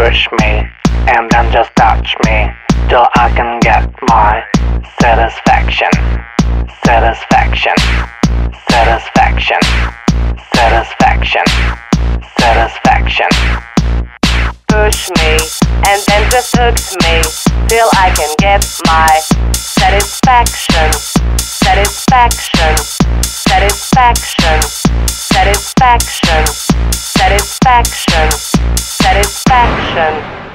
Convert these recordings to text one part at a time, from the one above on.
Push me and then just touch me till I can get my satisfaction. Satisfaction. Satisfaction. Satisfaction. Satisfaction. Push me and then just hook me till I can get my satisfaction. Satisfaction. Satisfaction. Satisfaction. Satisfaction. Satisfaction.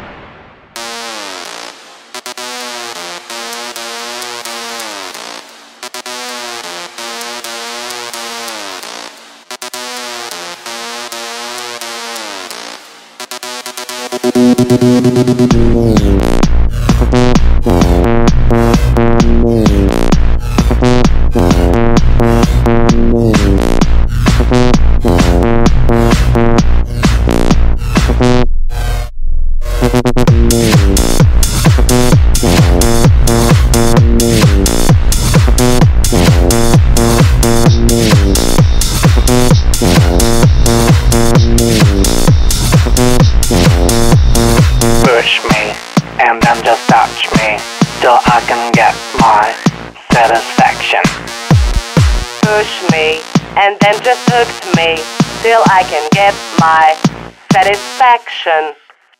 Push me and then just touch me till I can get my satisfaction. Push me and then just hook me till I can get my satisfaction.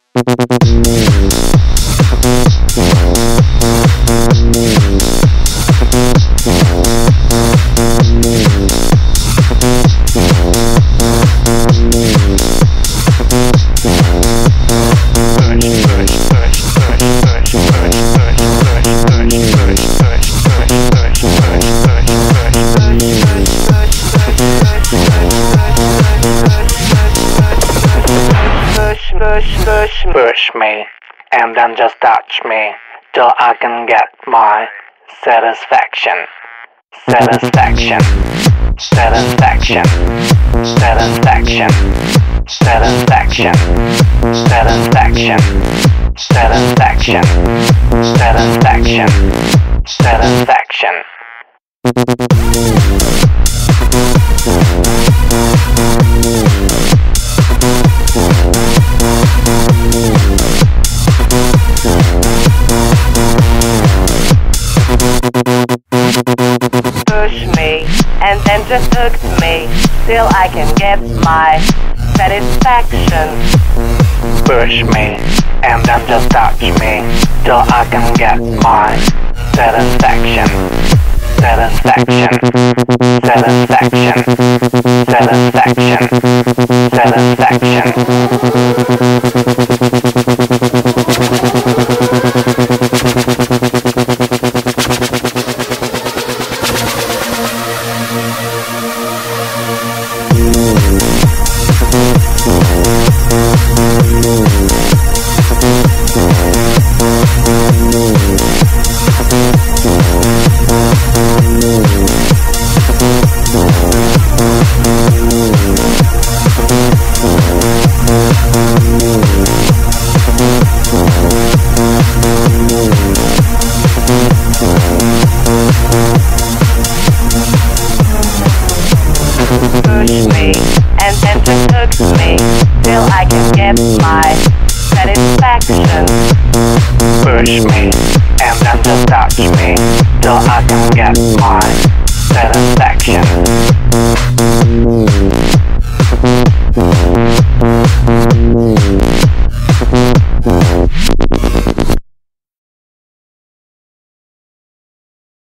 Push me and then just touch me till I can get my satisfaction. Satisfaction. Satisfaction. Satisfaction. Satisfaction. Satisfaction. Satisfaction. Satisfaction. Satisfaction. Push me and then just hook me till I can get my satisfaction. Push me and then just touch me till I can get my satisfaction. Satisfaction. Satisfaction. Satisfaction. Push me and then just hook me till I can get my satisfaction. Push me and then just touch me till I can get my satisfaction.